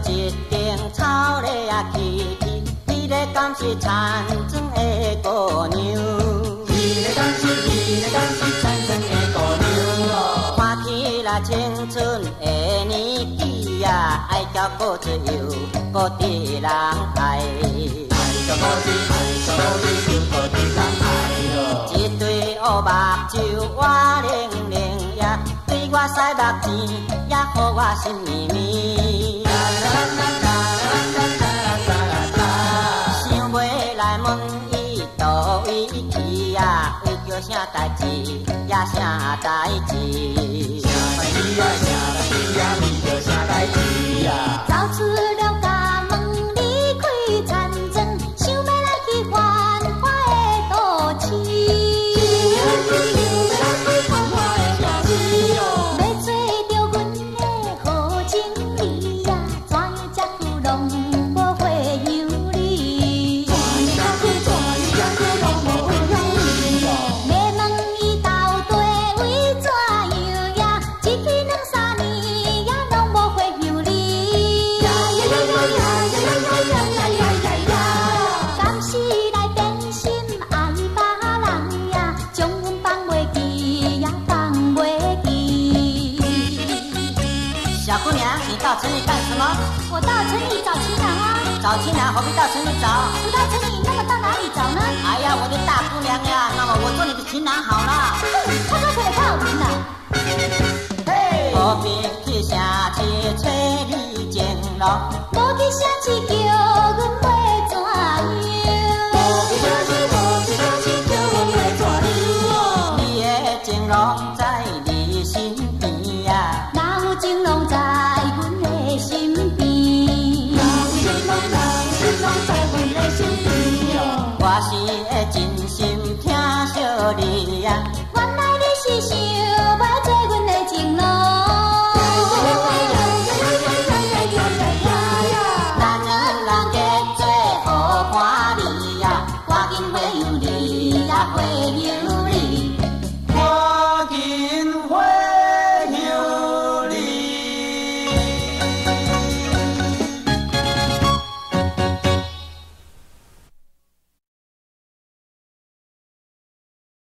一顶草笠啊起起，伊咧敢是田庄的姑娘？伊咧敢是田庄的姑娘哦？看起来青春的年纪啊，爱交果子又果得人爱，爱交果子又果得人爱哦。一对乌目睭我玲玲呀，对我使目钱，也予我心绵绵。想要来问伊倒位去呀，为着啥代志，也啥代志。啥代志呀，啥代志呀，为着啥代志呀？ 走出了家门，离开田庄，想要来去繁华的都市。 到城里干什么？ 我到城里找情郎啊！ 找情郎何必到城里找？ 不到城里，那么到哪里找呢？ 哎呀，我的大姑娘呀，那么我做你的情郎好了。 他说可太好听了。 嘿，何必去城市找你情郎？ 无去城市叫